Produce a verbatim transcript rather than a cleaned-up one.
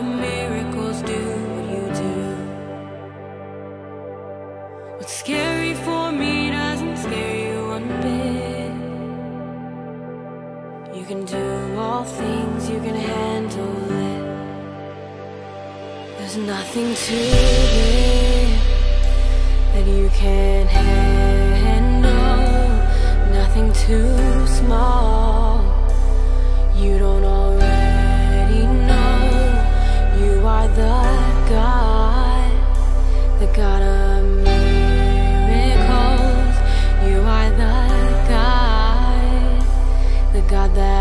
of miracles do what you do. What's scary for me doesn't scare you one bit. You can do all things, you can handle it. There's nothing too big that you can't handle, nothing too small you don't already know. You are the God, the God of miracles. You are the God, the God that